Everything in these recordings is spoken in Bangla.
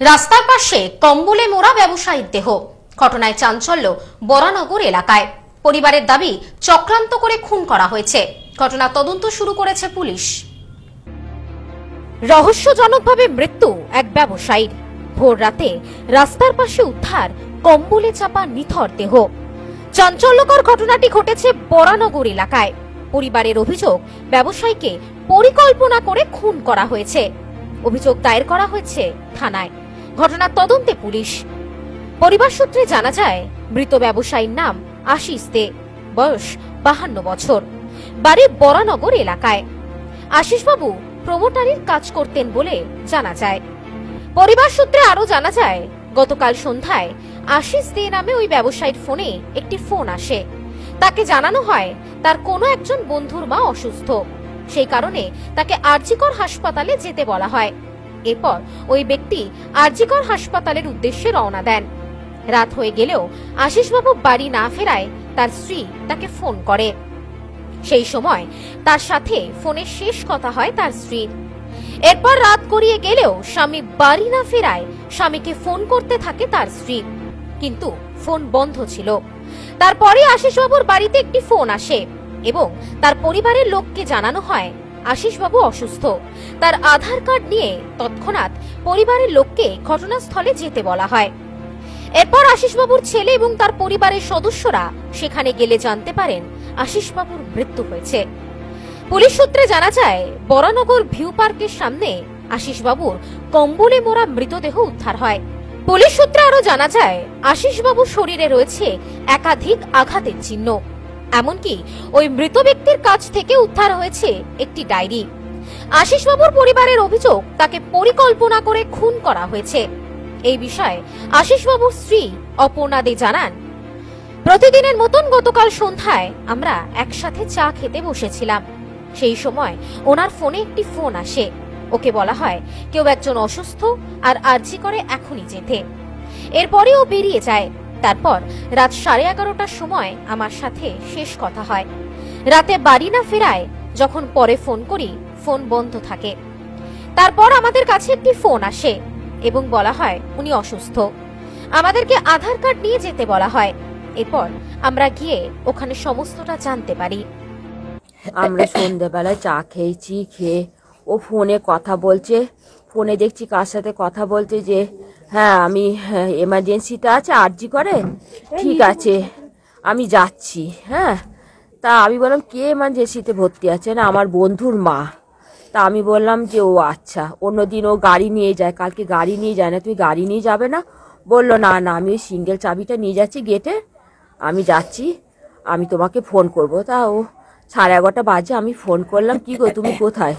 রাস্তার পাশে কম্বলে মোড়া ব্যবসায়ীর দেহ। ঘটনায় চাঞ্চল্য বরানগর এলাকায়। পরিবারের দাবি চক্রান্ত করে খুন করা হয়েছে। ঘটনা তদন্ত শুরু করেছে পুলিশ। রহস্যজনকভাবে মৃত্যু এক ব্যবসায়ীর। ভোর রাতে রাস্তার পাশে উদ্ধার কম্বলে চাপা নিথর দেহ। চাঞ্চল্যকর ঘটনাটি ঘটেছে বরানগর এলাকায়। পরিবারের অভিযোগ, ব্যবসায়ীকে পরিকল্পনা করে খুন করা হয়েছে। অভিযোগ দায়ের করা হয়েছে থানায়। ঘটনার তদন্তে পুলিশ। পরিবার সূত্রে জানা যায়, মৃত ব্যবসায়ীর নাম আশিস দে, বয়স 52 বছর, বাড়ি বরানগর এলাকায়। আশিসবাবু প্রমোটারির কাজ করতেন বলে জানা যায়। পরিবার সূত্রে আরো জানা যায়, গতকাল সন্ধ্যায় আশিস দে নামে ওই ব্যবসায়ীর ফোনে একটি ফোন আসে। তাকে জানানো হয় তার কোনো একজন বন্ধুর মা অসুস্থ, সেই কারণে তাকে আরজিকর হাসপাতালে যেতে বলা হয়। এরপর ওই ব্যক্তি আরজিকর হাসপাতালের উদ্দেশ্যে রওনা দেন। রাত হয়ে গেলেও আশিসবাবু বাড়ি না ফেরায় তার স্ত্রী তাকে ফোন করে। সেই সময় তার সাথে ফোনে শেষ কথা হয় তার স্ত্রীর। এরপর রাত গড়িয়ে গেলেও স্বামী বাড়ি না ফেরায় স্বামীকে ফোন করতে থাকে তার স্ত্রী, কিন্তু ফোন বন্ধ ছিল। তারপরে আশিসবাবুর বাড়িতে একটি ফোন আসে এবং তার পরিবারের লোককে জানানো হয় আশিসবাবু অসুস্থ। তার আধার কার্ড নিয়ে তৎক্ষণাৎ পরিবারের লোককে ঘটনাস্থলে যেতে বলা হয়। এরপর আশিসবাবুর ছেলে এবং তার পরিবারের সদস্যরা সেখানে গেলে জানতে পারেন আশিসবাবুর মৃত্যু হয়েছে। পুলিশ সূত্রে জানা যায়, বরানগর ভিউ পার্কের সামনে আশিসবাবুর কম্বলে মোড়া মৃতদেহ উদ্ধার হয়। পুলিশ সূত্রে আরো জানা যায়, আশিসবাবুর শরীরে রয়েছে একাধিক আঘাতের চিহ্ন। এমনকি ওই মৃত ব্যক্তির কাছ থেকে উদ্ধার হয়েছে একটি ডায়েরি। আশিসবাবুর পরিবারের অভিযোগ, তাকে পরিকল্পনা করে খুন করা হয়েছে। এই বিষয়ে আশিসবাবুর স্ত্রী অপর্ণা দে জানান, প্রতিদিনের মতন গতকাল সন্ধ্যায় আমরা একসাথে চা খেতে বসেছিলাম। সেই সময় ওনার ফোনে একটি ফোন আসে। ওকে বলা হয় কেউ একজন অসুস্থ আর আরজি করে এখনই যেতে। এরপরে ও বেরিয়ে যায়। তারপর রাত 11:30টার সময় আমার সাথে শেষ কথা হয়। রাতে বাড়ি না ফেরায় যখন পরে ফোন করি, ফোন বন্ধ থাকে। তারপর আমাদের কাছে একটি ফোন আসে এবং বলা হয় উনি অসুস্থ। আমাদেরকে আধার কার্ড নিয়ে যেতে বলা হয়। এরপর আমরা গিয়ে ওখানে সমস্তটা জানতে পারি। আমরা সন্ধ্যাবেলায় চা খেয়েছি, খেয়ে ও ফোনে কথা বলছে। ফোনে দেখছি কার সাথে কথা বলছে যে হ্যাঁ আমি এমার্জেন্সিতে আছে আরজি করে, ঠিক আছে আমি যাচ্ছি। হ্যাঁ, তা আমি বললাম কে এমার্জেন্সিতে ভর্তি আছে? না আমার বন্ধুর মা। তা আমি বললাম যে ও আচ্ছা, অন্যদিন ও গাড়ি নিয়ে যায়, কালকে গাড়ি নিয়ে যায় না, তুই গাড়ি নিয়ে যাবে না? বললো না না আমি ওই সিঙ্গেল চাবিটা নিয়ে যাচ্ছি গেটে, আমি যাচ্ছি, আমি তোমাকে ফোন করবো। তা ও 11:30 বাজে, আমি ফোন করলাম, কি গো তুমি কোথায়?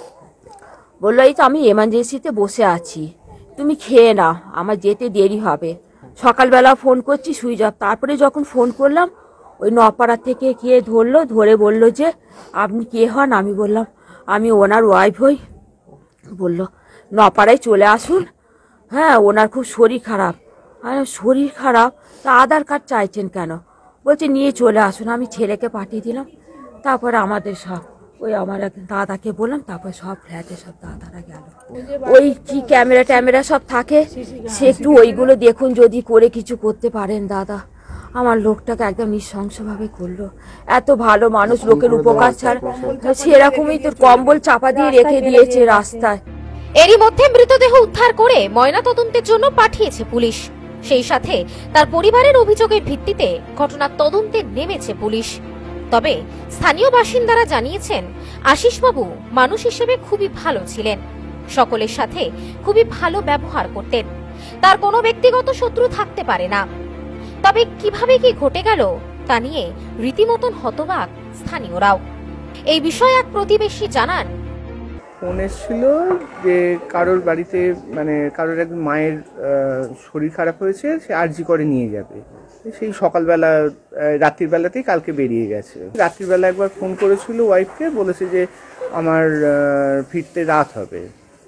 বললো এই তো আমি এমার্জেন্সিতে বসে আছি, তুমি খেয়ে নাও, আমার যেতে দেরি হবে। সকালবেলা ফোন করছি সুইচ অফ। তারপরে যখন ফোন করলাম ওই নপাড়া থেকে কে ধরলো, ধরে বললো যে আপনি কে হন? আমি বললাম আমি ওনার ওয়াইফ হই। বললো নপাড়ায় চলে আসুন, হ্যাঁ ওনার খুব শরীর খারাপ। আর শরীর খারাপ, তা আধার কার্ড চাইছেন কেন? বলছে নিয়ে চলে আসুন। আমি ছেলেকে পাঠিয়ে দিলাম। তারপরে আমাদের সব ওই আমার এক দাদাকে বললাম, তারপর সব ফ্ল্যাটে সব দাদারা গেল। ওই কি ক্যামেরা ট্যামেরা সব থাকে, সে একটু ওইগুলো দেখুন যদি করে কিছু করতে পারেন দাদা। আমার লোকটাকে একদম নৃশংসভাবে করলো। এত ভালো মানুষ, লোকের উপকার ছাড়া, সেরকমই তো কম্বল চাপা দিয়ে রেখে দিয়েছে রাস্তায়। এরই মধ্যে মৃতদেহ উদ্ধার করে ময়নাতদন্তের জন্য পাঠিয়েছে পুলিশ। সেই সাথে তার পরিবারের অভিযোগের ভিত্তিতে ঘটনার তদন্তে নেমেছে পুলিশ। তবে স্থানীয় বাসিন্দারা জানিয়েছেন, আশিসবাবু মানুষ হিসেবে খুবই ভালো ছিলেন, সকলের সাথে খুবই ভালো ব্যবহার করতেন, তার কোনো ব্যক্তিগত শত্রু থাকতে পারে না। তবে কিভাবে কি ঘটে গেল তা নিয়ে রীতিমতন হতবাক স্থানীয়রাও। এই বিষয়ে এক প্রতিবেশী জানান, ফোন এসেছিল যে কারোর বাড়িতে মানে কারোর এক মায়ের শরীর খারাপ হয়েছে, সে আরজি করে নিয়ে যাবে। সেই সকালবেলা রাত্রির বেলাতেই কালকে বেরিয়ে গেছে। রাত্রির বেলা একবার ফোন করেছিল ওয়াইফকে, বলেছে যে আমার ফিরতে রাত হবে,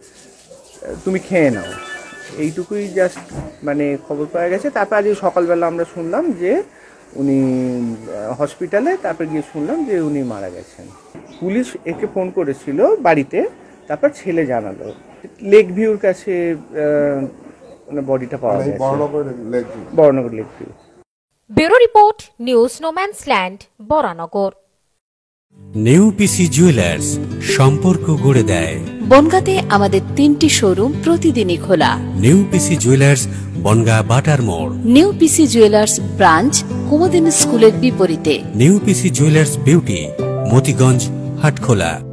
তুমি খেয়ে নাও। এইটুকুই জাস্ট মানে খবর পাওয়া গেছে। তারপর আজকে সকালবেলা আমরা শুনলাম যে উনি হসপিটালে, তারপর গিয়ে শুনলাম যে উনি মারা গেছেন। পুলিশ একে ফোন করেছিল বাড়িতে, তারপর ছেলে জানালো। লেক ভিউর কাছে মানে বডিটা পাওয়া মানে এই গেছে Baranagar lake Baranagar lake view. Bureau report, news no man's land, Baranagar. New PC jewellers, সম্পর্ক গড়ে দেয়। বনগাঁতে আমাদের 3টি শোরুম প্রতিদিনই খোলা। নিউ পিসি জুয়েলার্স, বনগাঁ বাটার মোড়। New PC jewellers branch Kumudini স্কুলের বিপরীতে। New PC jewellers beauty, Motiganj, Hatkhola.